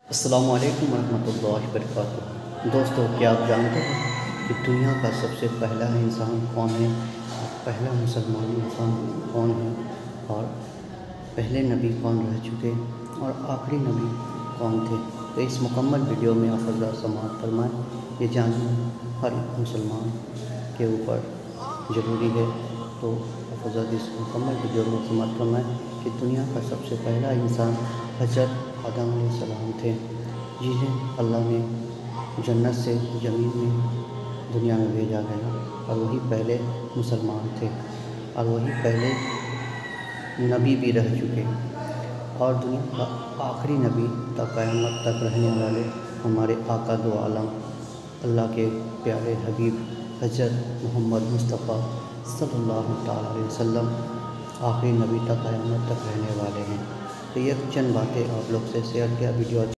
अस्सलामु अलैकुम वरहमतुल्लाहि वबरकातुहू। दोस्तों, क्या आप जानते हैं कि दुनिया का सबसे पहला इंसान कौन है? पहला मुसलमान इंसान कौन है? और पहले नबी कौन रह चुके और आखिरी नबी कौन थे? तो इस मुकम्मल वीडियो में आप हज़रात समाअत फरमाएँ। ये जानना हर मुसलमान के ऊपर ज़रूरी है। तो आप हज़रात इस मुकम्मल वीडियो में समाअत फरमाएँ कि दुनिया का सबसे पहला इंसान हज़रत आदम अलैहिस्सलाम थे, जिन्हें अल्लाह ने जन्नत से ज़मीन में दुनिया में भेजा गया। और वही पहले मुसलमान थे और वही पहले नबी भी रह चुके। और दुनिया का आखिरी नबी ता क़यामत तक रहने वाले हमारे आका दो आलम अल्लाह के प्यारे हबीब हज़रत मोहम्मद मुस्तफ़ा सल्लल्लाहु तआला अलैहि वसल्लम आखिरी नबी ता क़यामत तक रहने वाले हैं। तो ये चंद बातें आप लोग से शेयर किया। वीडियो